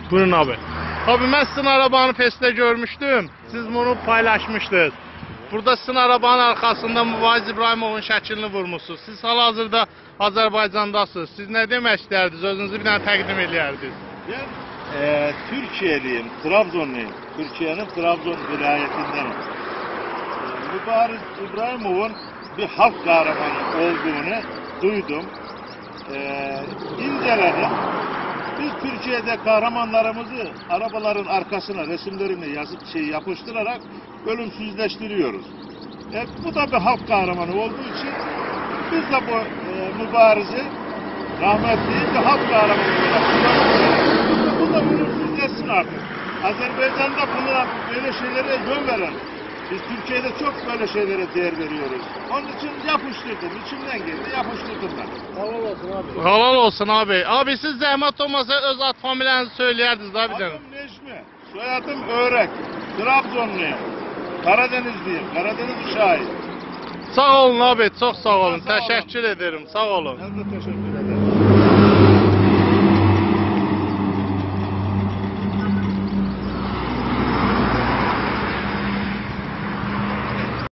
Buyurun abi. Abi ben sizin arabanı Fest'te görmüştüm. Siz bunu paylaşmışdınız. Burada sizin arabanın arkasında Mübariz İbrahimovun şəklini vurmuşsunuz. Siz hal-hazırda Azərbaycandasınız. Siz nə demək istərdiniz? Özünüzü bir dənə təqdim edərdiniz. Ben Türkiye'liyim, Trabzonluyum. Türkiye'nin Trabzon vilayetindenim. Mübariz İbrahimov'un bir halk kahramanı olduğunu duydum. İnceledim. Biz Türkiye'de kahramanlarımızı arabaların arkasına resimlerini yazıp yapıştırarak ölümsüzleştiriyoruz. Bu da bir halk kahramanı olduğu için biz de bu mübarizi rahmetli bir halk kahramanı olarak bu da ölümsüzleşsin artık. Azerbaycan'da buna böyle şeylere yön veren. Biz Türkiye'de çok böyle şeylere değer veriyoruz. Onun için yapıştırdım. İçimden geldi, yapıştırdım ben. Halal olsun abi. Halal olsun abi. Abi siz zəhmət olmasa öz ad familyanızı söyləyərdiniz abi. Adım Necmi, soyadım Örek, Trabzonluyum, Karadenizliyim, Karadeniz uşağıyım. Sağ olun abi, çok sağ olun. Teşekkür ederim, sağ olun. Ben de teşekkür ederim.